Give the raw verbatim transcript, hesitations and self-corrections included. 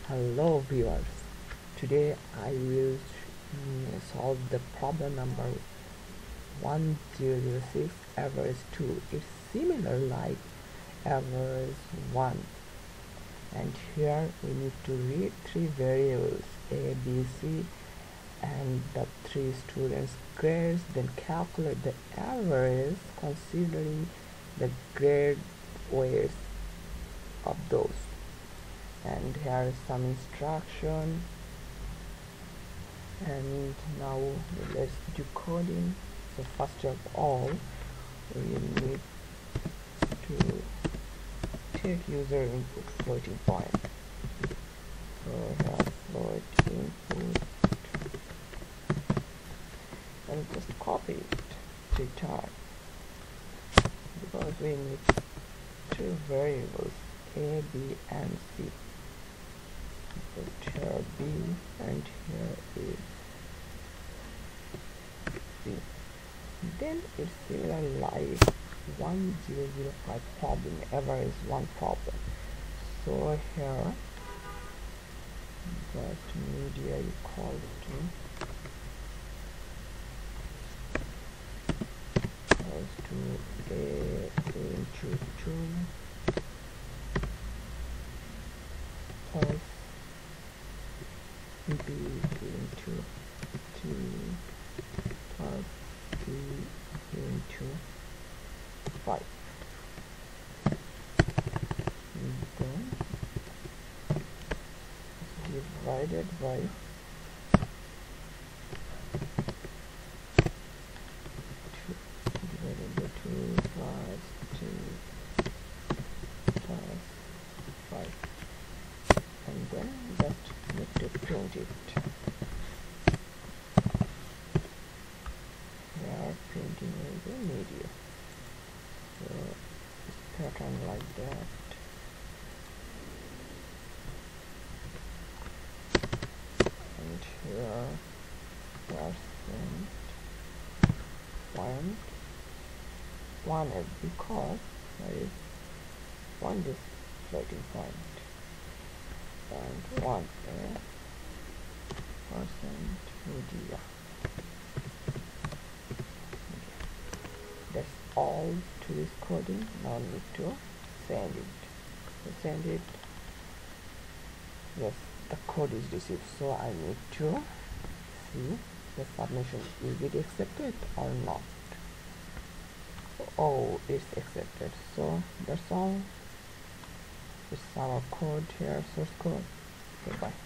Hello viewers, today I will mm, solve the problem number one zero zero six average two. It's similar like average one, and here we need to read three variables A, B, C and the three students' grades, then calculate the average considering the grade weights of those. And here is some instruction, and now let's do coding. So first of all we need to take user input floating point. So here float input and just copy it three times because we need two variables A, B and C. Put here B and here is C. Then it's similar like one zero zero five problem. Ever is one problem. So here just media equals to equals to A into two plus B into two plus B into five. And then divided by two, divided by two plus two plus five, and then just need to print it. We are printing the media, so it's pattern like that. And here percent point one is because there is one this floating point, and one a percent media. That's all to this coding. Now need to send it. So send it. Yes, the code is received. So I need to see the submission. Is it accepted or not? Oh, it's accepted. So that's all. It's our code here, source code. Okay, bye.